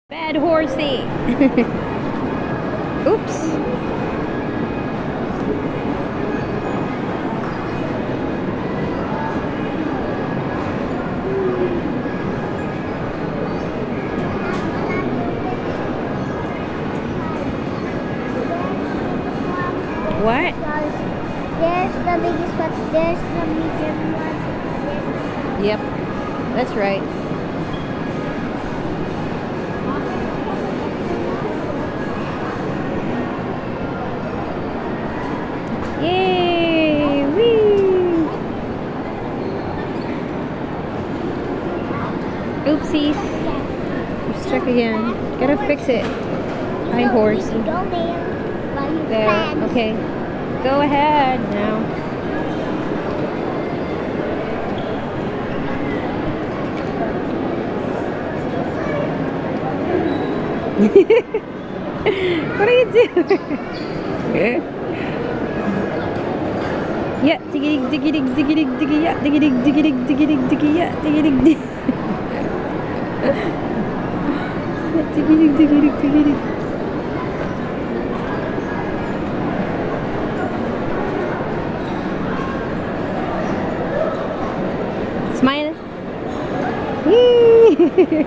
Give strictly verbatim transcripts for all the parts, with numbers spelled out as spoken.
Bad horsey. Oops. What? There's the biggest one, there's the medium one, there's the... Yep, that's right. Yay! Whee! Oopsies. You're stuck again. Gotta fix it. Hi, horse. You can go there, but you There. can't. Okay. Go ahead now. What are you doing? Yeah, diggy dig diggy dig diggy dig diggy yeah, diggy dig diggy dig diggy dig diggy yeah, diggy dig dig. Diggy dig diggy dig diggy dig. Smile. Yee.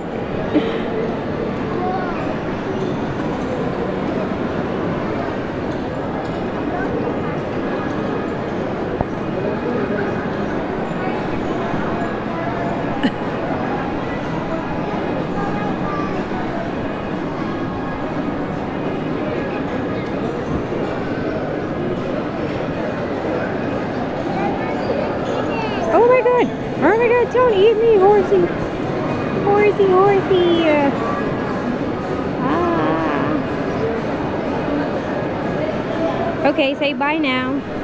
Oh my god! Oh my god, don't eat me, horsey! Horsey, horsey! Uh, ah. Okay, say bye now.